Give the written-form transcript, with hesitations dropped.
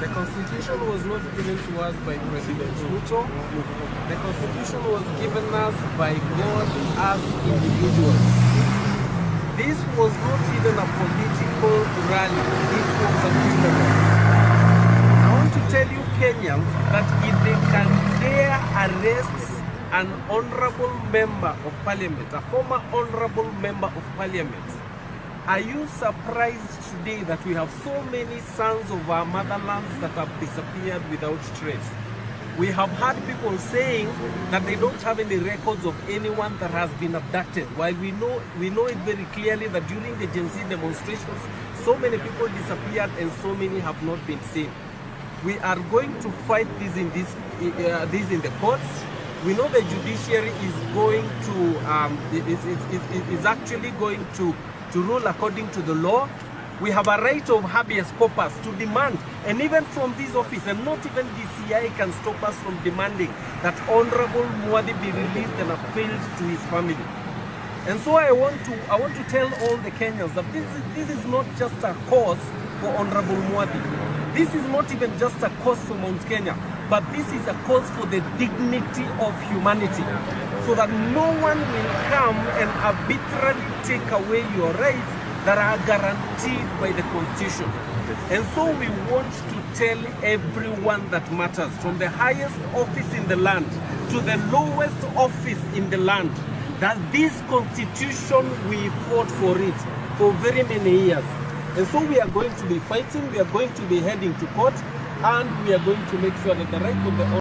The Constitution was not given to us by President Ruto. The Constitution was given us by God as individuals. This was not even a political rally. It was a funeral. I want to tell you Kenyans that if they can dare arrest an honorable member of parliament, a former honorable member of parliament, are you surprised today that we have so many sons of our motherlands that have disappeared without trace? We have had people saying that they don't have any records of anyone that has been abducted, while we know it very clearly that during the Gen Z demonstrations, so many people disappeared and so many have not been seen. We are going to fight this in the courts. We know the judiciary is going to is actually going to rule according to the law. We have a right of habeas corpus to demand, and even from this office, and not even DCI can stop us from demanding that Honorable Muadhi be released and appealed to his family. And so I want to tell all the Kenyans that this is not just a cause for Honorable Muadhi. This is not even just a cause for Mount Kenya, but this is a cause for the dignity of humanity, so that no one will come and arbitrarily take away your rights that are guaranteed by the Constitution. And so we want to tell everyone that matters, from the highest office in the land to the lowest office in the land, that this Constitution, we fought for it for very many years. And so we are going to be fighting, we are going to be heading to court, and we are going to make sure that the rights of the